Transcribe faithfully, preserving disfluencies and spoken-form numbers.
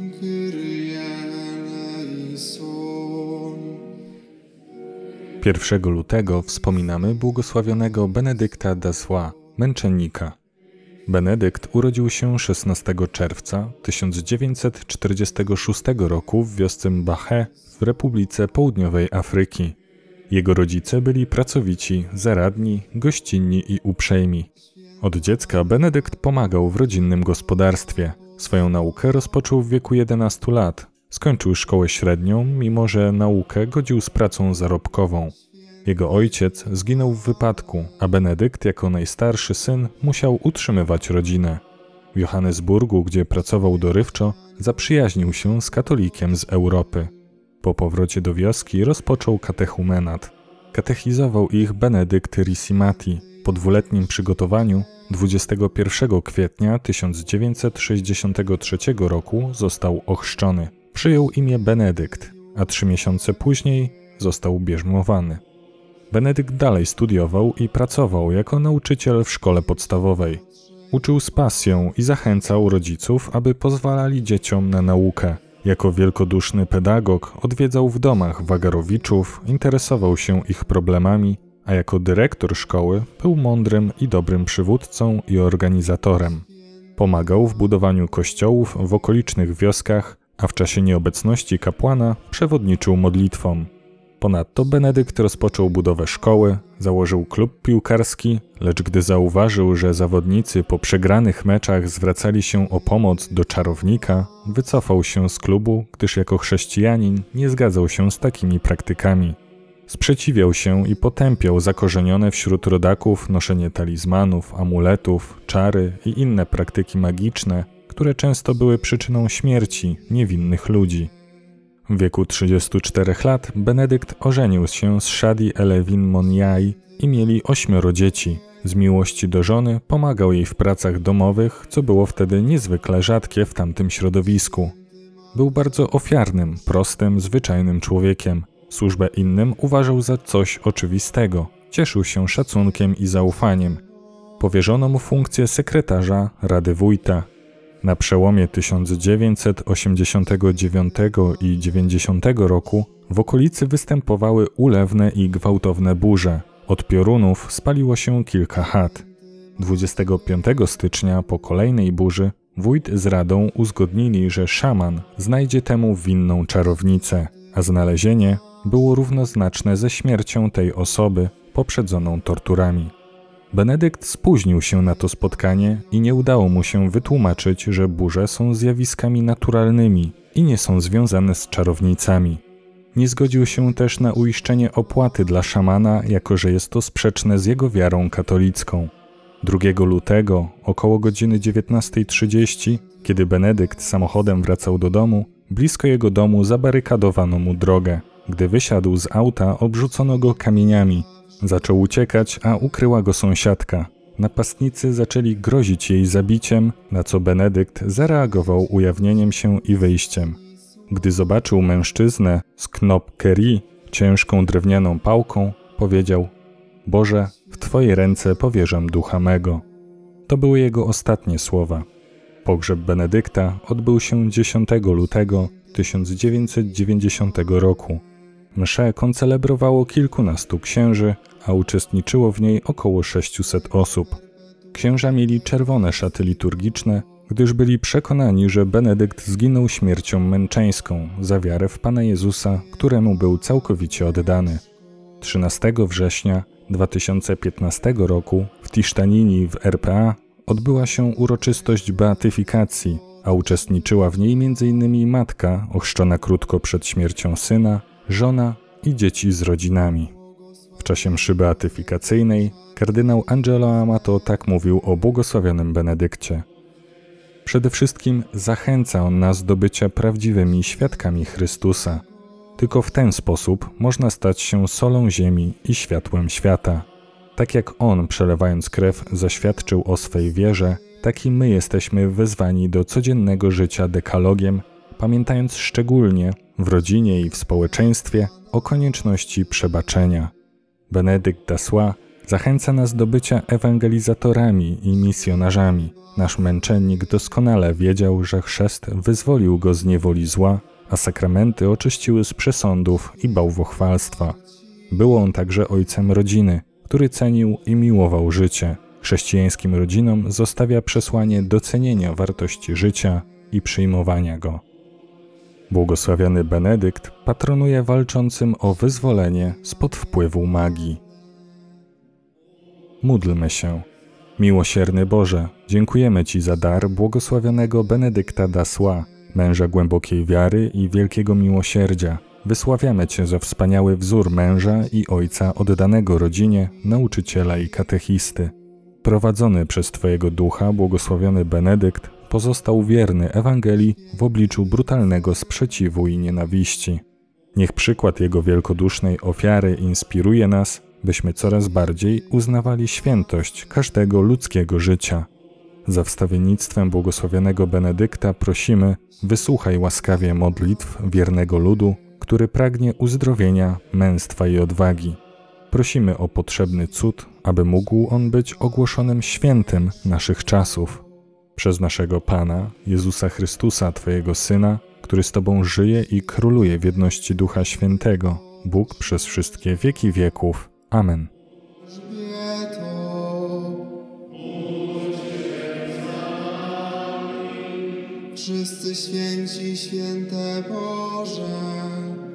pierwszego lutego wspominamy błogosławionego Benedykta d'Assois, męczennika. Benedykt urodził się szesnastego czerwca tysiąc dziewięćset czterdziestego szóstego roku w wiosce Mbahé w Republice Południowej Afryki. Jego rodzice byli pracowici, zaradni, gościnni i uprzejmi. Od dziecka Benedykt pomagał w rodzinnym gospodarstwie. Swoją naukę rozpoczął w wieku jedenastu lat. Skończył szkołę średnią, mimo że naukę godził z pracą zarobkową. Jego ojciec zginął w wypadku, a Benedykt jako najstarszy syn musiał utrzymywać rodzinę. W Johannesburgu, gdzie pracował dorywczo, zaprzyjaźnił się z katolikiem z Europy. Po powrocie do wioski rozpoczął katechumenat. Katechizował ich Benedykt Rissimati. Po dwuletnim przygotowaniu dwudziestego pierwszego kwietnia tysiąc dziewięćset sześćdziesiątego trzeciego roku został ochrzczony. Przyjął imię Benedykt, a trzy miesiące później został bierzmowany. Benedykt dalej studiował i pracował jako nauczyciel w szkole podstawowej. Uczył z pasją i zachęcał rodziców, aby pozwalali dzieciom na naukę. Jako wielkoduszny pedagog odwiedzał w domach wagarowiczów, interesował się ich problemami, a jako dyrektor szkoły był mądrym i dobrym przywódcą i organizatorem. Pomagał w budowaniu kościołów w okolicznych wioskach, a w czasie nieobecności kapłana przewodniczył modlitwom. Ponadto Benedykt rozpoczął budowę szkoły, założył klub piłkarski, lecz gdy zauważył, że zawodnicy po przegranych meczach zwracali się o pomoc do czarownika, wycofał się z klubu, gdyż jako chrześcijanin nie zgadzał się z takimi praktykami. Sprzeciwiał się i potępiał zakorzenione wśród rodaków noszenie talizmanów, amuletów, czary i inne praktyki magiczne, które często były przyczyną śmierci niewinnych ludzi. W wieku trzydziestu czterech lat Benedykt ożenił się z Shadi Elewin Moniai i mieli ośmioro dzieci. Z miłości do żony pomagał jej w pracach domowych, co było wtedy niezwykle rzadkie w tamtym środowisku. Był bardzo ofiarnym, prostym, zwyczajnym człowiekiem. Służbę innym uważał za coś oczywistego. Cieszył się szacunkiem i zaufaniem. Powierzono mu funkcję sekretarza Rady Wójta. Na przełomie tysiąc dziewięćset osiemdziesiątego dziewiątego i dziewięćdziesiątego roku w okolicy występowały ulewne i gwałtowne burze. Od piorunów spaliło się kilka chat. dwudziestego piątego stycznia po kolejnej burzy wójt z radą uzgodnili, że szaman znajdzie temu winną czarownicę, a znalezienie było równoznaczne ze śmiercią tej osoby poprzedzoną torturami. Benedykt spóźnił się na to spotkanie i nie udało mu się wytłumaczyć, że burze są zjawiskami naturalnymi i nie są związane z czarownicami. Nie zgodził się też na uiszczenie opłaty dla szamana, jako że jest to sprzeczne z jego wiarą katolicką. drugiego lutego, około godziny dziewiętnastej trzydzieści, kiedy Benedykt samochodem wracał do domu, blisko jego domu zabarykadowano mu drogę. Gdy wysiadł z auta, obrzucono go kamieniami. Zaczął uciekać, a ukryła go sąsiadka. Napastnicy zaczęli grozić jej zabiciem, na co Benedykt zareagował ujawnieniem się i wyjściem. Gdy zobaczył mężczyznę z Knop Keri, ciężką drewnianą pałką, powiedział: Boże, w Twoje ręce powierzam ducha mego. To były jego ostatnie słowa. Pogrzeb Benedykta odbył się dziesiątego lutego tysiąc dziewięćset dziewięćdziesiątego roku. Mszę koncelebrowało kilkunastu księży, a uczestniczyło w niej około sześciuset osób. Księża mieli czerwone szaty liturgiczne, gdyż byli przekonani, że Benedykt zginął śmiercią męczeńską za wiarę w Pana Jezusa, któremu był całkowicie oddany. trzynastego września dwa tysiące piętnastego roku w Tisztanini w R P A odbyła się uroczystość beatyfikacji, a uczestniczyła w niej między innymi matka ochrzczona krótko przed śmiercią syna, żona i dzieci z rodzinami. W czasie mszy beatyfikacyjnej kardynał Angelo Amato tak mówił o błogosławionym Benedykcie. Przede wszystkim zachęca on nas do bycia prawdziwymi świadkami Chrystusa. Tylko w ten sposób można stać się solą ziemi i światłem świata. Tak jak On, przelewając krew, zaświadczył o swej wierze, tak i my jesteśmy wezwani do codziennego życia dekalogiem, pamiętając szczególnie w rodzinie i w społeczeństwie o konieczności przebaczenia. Benedykt d'Assois Zachęca nas do bycia ewangelizatorami i misjonarzami. Nasz męczennik doskonale wiedział, że chrzest wyzwolił go z niewoli zła, a sakramenty oczyściły z przesądów i bałwochwalstwa. Był on także ojcem rodziny, który cenił i miłował życie. Chrześcijańskim rodzinom zostawia przesłanie docenienia wartości życia i przyjmowania go. Błogosławiony Benedykt patronuje walczącym o wyzwolenie spod wpływu magii. Módlmy się. Miłosierny Boże, dziękujemy Ci za dar błogosławionego Benedykta d'Assois, męża głębokiej wiary i wielkiego miłosierdzia. Wysławiamy Cię za wspaniały wzór męża i ojca oddanego rodzinie, nauczyciela i katechisty. Prowadzony przez Twojego ducha błogosławiony Benedykt pozostał wierny Ewangelii w obliczu brutalnego sprzeciwu i nienawiści. Niech przykład jego wielkodusznej ofiary inspiruje nas, byśmy coraz bardziej uznawali świętość każdego ludzkiego życia. Za wstawiennictwem błogosławionego Benedykta prosimy, wysłuchaj łaskawie modlitw wiernego ludu, który pragnie uzdrowienia, męstwa i odwagi. Prosimy o potrzebny cud, aby mógł on być ogłoszonym świętym naszych czasów. Przez naszego Pana, Jezusa Chrystusa, Twojego Syna, który z Tobą żyje i króluje w jedności Ducha Świętego, Bóg przez wszystkie wieki wieków. Amen. Wszyscy święci, święte Boże,